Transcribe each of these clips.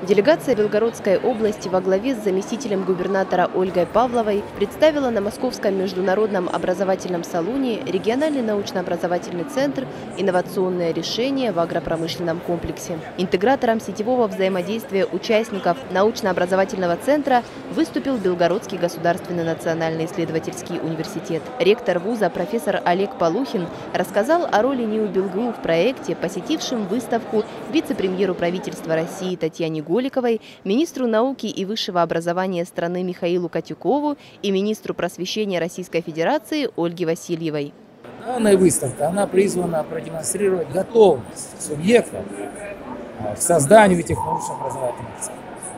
Делегация Белгородской области во главе с заместителем губернатора Ольгой Павловой представила на Московском международном образовательном салоне региональный научно-образовательный центр «Инновационное решение в агропромышленном комплексе». Интегратором сетевого взаимодействия участников научно-образовательного центра выступил Белгородский государственный национальный исследовательский университет. Ректор вуза профессор Олег Полухин рассказал о роли НИУ БелГУ в проекте, посетившем выставку вице-премьеру правительства России Татьяне Голиковой, министру науки и высшего образования страны Михаилу Катюкову и министру просвещения Российской Федерации Ольге Васильевой. Данная выставка, она призвана продемонстрировать готовность субъектов к созданию этих научно-образовательных центров.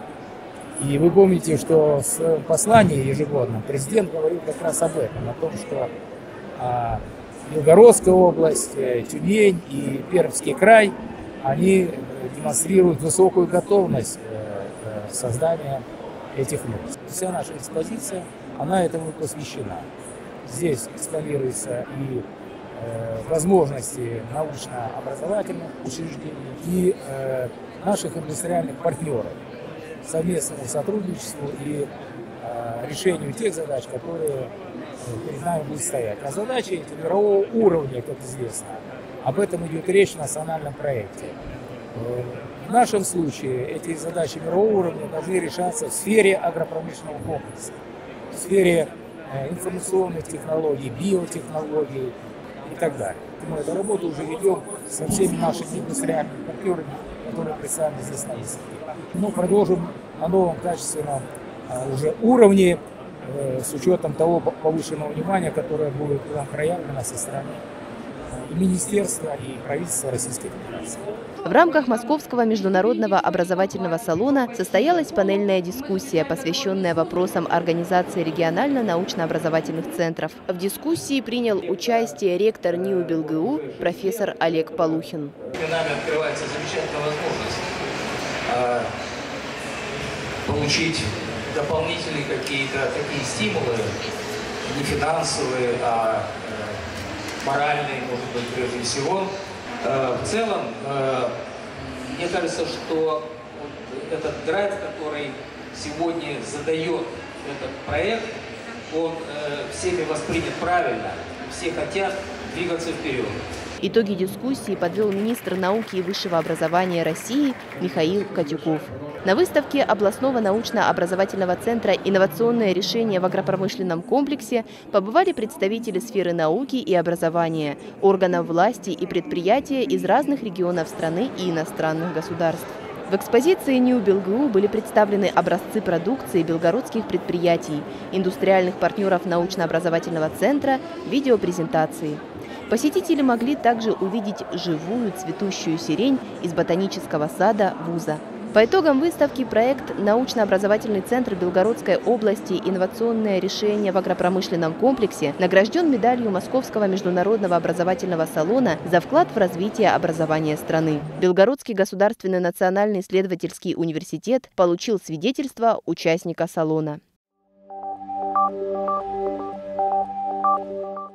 И вы помните, что в послании ежегодном президент говорил как раз об этом, о том, что Белгородская область, Тюмень и Пермский край, они демонстрируют высокую готовность создания этих вузов. Вся наша экспозиция, она этому посвящена. Здесь экспонируются и возможности научно-образовательных учреждений, и наших индустриальных партнеров, совместному сотрудничеству и решению тех задач, которые перед нами будут стоять. А задачи эти мирового уровня, как известно. Об этом идет речь в национальном проекте. В нашем случае эти задачи мирового уровня должны решаться в сфере агропромышленного комплекса, в сфере информационных технологий, биотехнологий и так далее. Мы эту работу уже ведем со всеми нашими индустриальными партнерами, которые представлены здесь на выставке. Мы продолжим на новом качественном уже уровне с учетом того повышенного внимания, которое будет нам проявлено со стороны и министерства, и правительства Российской Федерации. В рамках Московского международного образовательного салона состоялась панельная дискуссия, посвященная вопросам организации регионально-научно-образовательных центров. В дискуссии принял участие ректор НИУ БелГУ профессор Олег Полухин. Перед нами открывается замечательная возможность получить дополнительные какие-то такие стимулы, не финансовые, а моральные, может быть, прежде всего. В целом, мне кажется, что этот драйв, который сегодня задает этот проект, он всеми воспринят правильно, все хотят двигаться вперед. Итоги дискуссии подвел министр науки и высшего образования России Михаил Катюков. На выставке областного научно-образовательного центра «Инновационное решение в агропромышленном комплексе» побывали представители сферы науки и образования, органов власти и предприятия из разных регионов страны и иностранных государств. В экспозиции НИУ БелГУ были представлены образцы продукции белгородских предприятий, индустриальных партнеров научно-образовательного центра, видеопрезентации. Посетители могли также увидеть живую цветущую сирень из ботанического сада вуза. По итогам выставки проект «Научно-образовательный центр Белгородской области. Инновационное решение в агропромышленном комплексе» награжден медалью Московского международного образовательного салона за вклад в развитие образования страны. Белгородский государственный национальный исследовательский университет получил свидетельство участника салона.